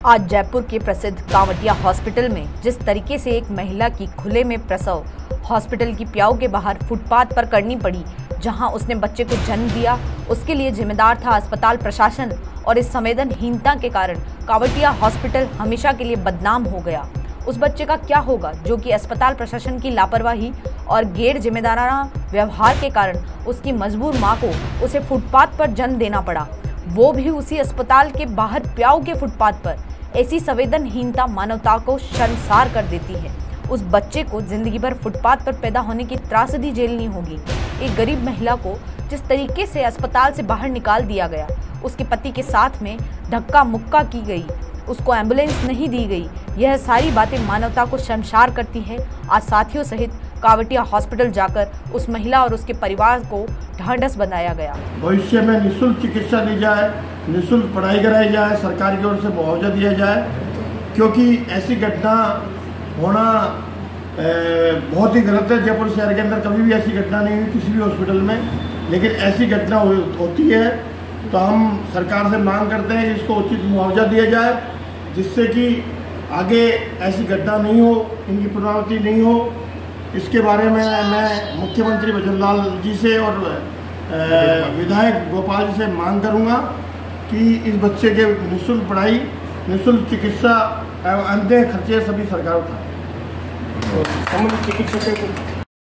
आज जयपुर के प्रसिद्ध कांवटिया हॉस्पिटल में जिस तरीके से एक महिला की खुले में प्रसव हॉस्पिटल की प्याऊ के बाहर फुटपाथ पर करनी पड़ी, जहां उसने बच्चे को जन्म दिया, उसके लिए जिम्मेदार था अस्पताल प्रशासन। और इस संवेदनहीनता के कारण कांवटिया हॉस्पिटल हमेशा के लिए बदनाम हो गया। उस बच्चे का क्या होगा जो कि अस्पताल प्रशासन की लापरवाही और गैर जिम्मेदाराना व्यवहार के कारण उसकी मजबूर मां को उसे फुटपाथ पर जन्म देना पड़ा, वो भी उसी अस्पताल के बाहर प्याऊ के फुटपाथ पर। ऐसी संवेदनहीनता मानवता को शर्मसार कर देती है। उस बच्चे को जिंदगी भर फुटपाथ पर पैदा होने की त्रासदी झेलनी होगी। एक गरीब महिला को जिस तरीके से अस्पताल से बाहर निकाल दिया गया, उसके पति के साथ में धक्का मुक्का की गई, उसको एम्बुलेंस नहीं दी गई, यह सारी बातें मानवता को शर्मसार करती है। आज साथियों सहित कांवटिया हॉस्पिटल जाकर उस महिला और उसके परिवार को ढांढस बनाया गया। भविष्य में निःशुल्क चिकित्सा दी जाए, निःशुल्क पढ़ाई कराई जाए, सरकार की ओर से मुआवजा दिया जाए, क्योंकि ऐसी घटना होना बहुत ही गलत है। जयपुर शहर के अंदर कभी भी ऐसी घटना नहीं हुई किसी भी हॉस्पिटल में, लेकिन ऐसी घटना होती है तो हम सरकार से मांग करते हैं कि इसको उचित मुआवजा दिया जाए, जिससे कि आगे ऐसी घटना नहीं हो, इनकी पुनरावृत्ति नहीं हो। इसके बारे में मैं मुख्यमंत्री भजनलाल जी से और विधायक गोपाल जी से मांग करूंगा कि इस बच्चे के निःशुल्क पढ़ाई, निःशुल्क चिकित्सा एवं अन्य खर्चे सभी सरकार उठाए। चिकित्सकों